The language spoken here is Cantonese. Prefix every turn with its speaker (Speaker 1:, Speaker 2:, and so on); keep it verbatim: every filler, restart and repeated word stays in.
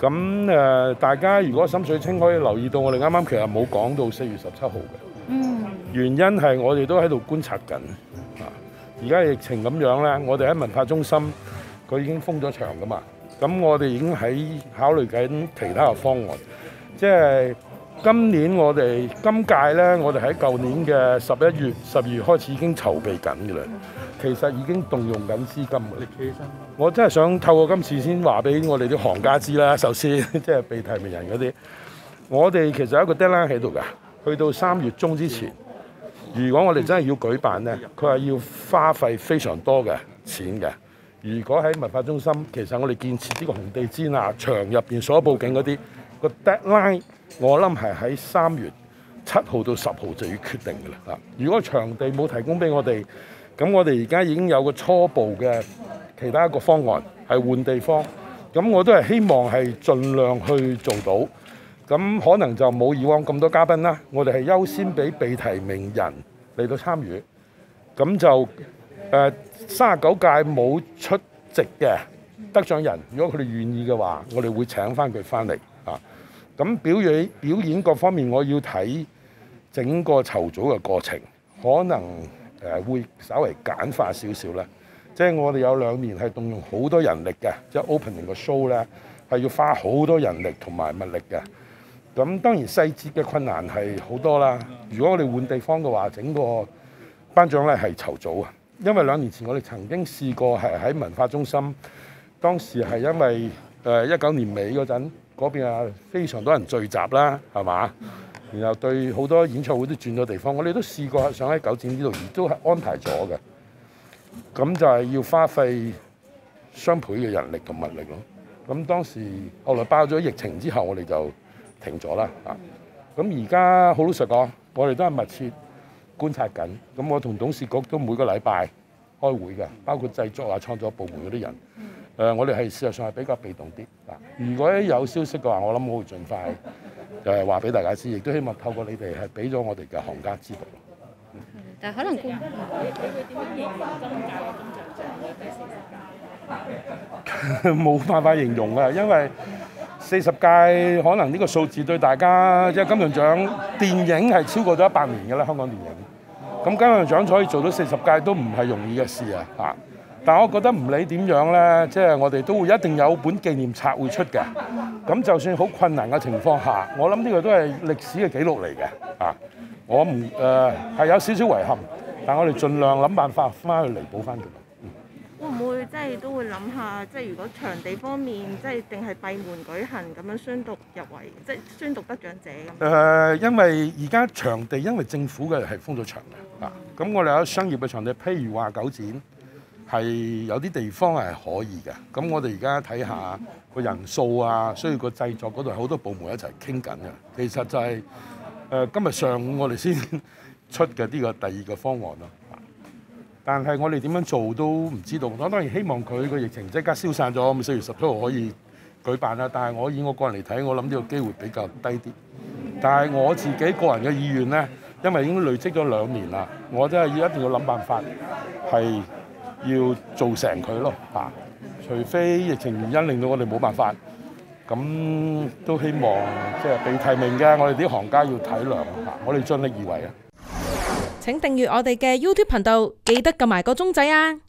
Speaker 1: 咁誒、呃，大家如果心水清可以留意到，我哋啱啱其實冇講到四月十七號嘅。
Speaker 2: 嗯。
Speaker 1: 原因係我哋都喺度觀察緊。啊，而家疫情咁樣咧，我哋喺文化中心佢已經封咗場噶嘛。咁我哋已經喺考慮緊其他嘅方案。即係今年我哋今屆咧，我哋喺舊年嘅十一月、十二月開始已經籌備緊嘅啦。其實已經動用緊資金嘅。你企起身。我真係想透過今次先話俾我哋啲行家知啦。首先，即係被提名人嗰啲，我哋其實有一個 deadline 喺度㗎。去到三月中之前，如果我哋真係要舉辦呢，佢係要花費非常多嘅錢嘅。如果喺文化中心，其實我哋建設呢個紅地氈啊、場入邊所有佈景嗰啲，個 deadline 我諗係喺三月七號到十號就要決定㗎啦。如果場地冇提供俾我哋，咁我哋而家已經有個初步嘅其他一個方案係換地方，咁我都係希望係盡量去做到，咁可能就冇以往咁多嘉賓啦，我哋係優先俾被提名人嚟到參與，咁就誒三十九屆冇出席嘅得獎人，如果佢哋願意嘅話，我哋會請翻佢翻嚟啊。咁表演表演各方面，我要睇整個籌組嘅過程，可能誒會稍微簡化少少啦。即係我哋有兩年係動用好多人力嘅，即係 opening 個 show 咧係要花好多人力同埋物力嘅。咁當然細節嘅困難係好多啦。如果我哋換地方嘅話，整個頒獎咧係籌組啊。因為兩年前我哋曾經試過係喺文化中心，當時係因為誒一九年尾嗰陣嗰邊啊非常多人聚集啦，係嘛？然後對好多演唱會都轉咗地方，我哋都試過想喺九展呢度，而都係安排咗嘅。咁就係要花費雙倍嘅人力同物力咯。咁當時後來爆咗疫情之後，我哋就停咗啦。啊，咁而家好老實講，我哋都係密切觀察緊。咁我同董事局都每個禮拜開會嘅，包括製作啊、創作部門嗰啲人。誒、呃，我哋係事實上係比較被動啲。啊，如果有消息嘅話，我諗我會盡快誒話俾大家知，亦都希望透過你哋係俾咗我哋嘅行家知道。
Speaker 2: 但係可能公
Speaker 3: 你會點樣形容今屆嘅金像獎咧？第四十屆
Speaker 1: 冇辦法形容啊，因為四十屆可能呢個數字對大家，即係金像獎電影係超過咗一百年嘅啦，香港電影。咁金像獎可以做到四十屆都唔係容易嘅事啊！嚇，但係我覺得唔理點樣咧，即係我哋都會一定有本紀念冊會出嘅。咁就算好困難嘅情況下，我諗呢個都係歷史嘅記錄嚟嘅。啊，我唔誒係有少少遺憾，但係我哋盡量諗辦法翻去彌補翻佢。
Speaker 3: 會唔會即係都會諗下，即係如果場地方面，即係定係閉門舉行咁樣宣讀入圍，即係宣讀得獎者咁？
Speaker 1: 誒、呃，因為而家場地因為政府嘅係封咗場嘅，啊，咁我哋有商業嘅場地，譬如話九展係有啲地方係可以嘅。咁我哋而家睇下個人數啊，需要個製作嗰度好多部門一齊傾緊嘅。其實就係、是、誒、呃、今日上午我哋先出嘅呢個第二個方案咯。但係我哋點樣做都唔知道。我當然希望佢個疫情即刻消散咗，咁四月十七號可以舉辦啦。但係我以我個人嚟睇，我諗呢個機會比較低啲。但係我自己個人嘅意願呢，因為已經累積咗兩年啦，我真係要一定要諗辦法係要做成佢咯嚇。除非疫情原因令到我哋冇辦法，咁都希望即係被提名嘅我哋啲行家要體諒嚇，我哋盡力而為啊！
Speaker 2: 請訂閱我哋嘅 YouTube 頻道，記得撳埋個鐘仔啊！